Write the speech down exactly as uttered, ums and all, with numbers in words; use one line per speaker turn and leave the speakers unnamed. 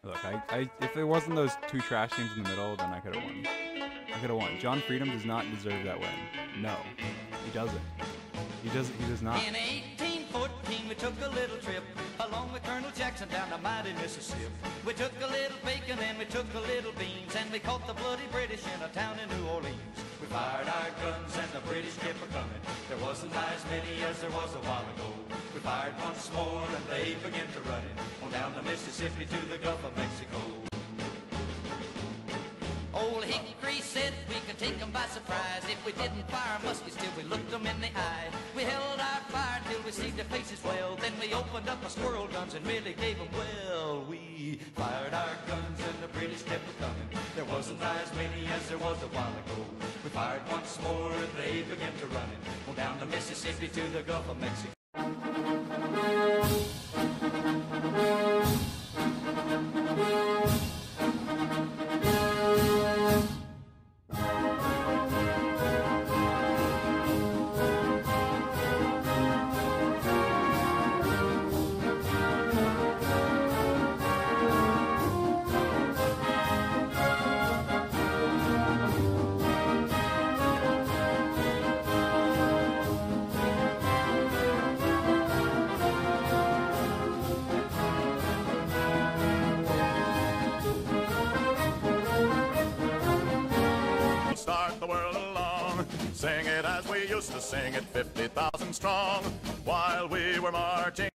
Look, I, I, if there wasn't those two trash teams in the middle, then I could have won. I could have won. John Freedom does not deserve that win. No, he doesn't. He does. He does not.
In eighteen fourteen, we took a little trip along with Colonel Jackson down the mighty Mississippi. We took a little bacon and we took a little beans, and we caught the bloody British in a town in New Orleans. We fired our guns and the British kept a coming. There wasn't as many as there was a while ago. We fired once more and they began to run it on down the Mississippi to the Gulf of Mexico. Old Hickory said we could take them by surprise if we didn't fire muskets till we looked them in the eye. We held our fire till we see their faces well, then we opened up our squirrel guns and really gave them well. We fired our guns and the British kept coming. There wasn't as many as there was a while ago. We fired once more and they began to run it on down the Mississippi to the Gulf of Mexico.
Start the world along, sing it as we used to sing it, fifty thousand strong, while we were marching.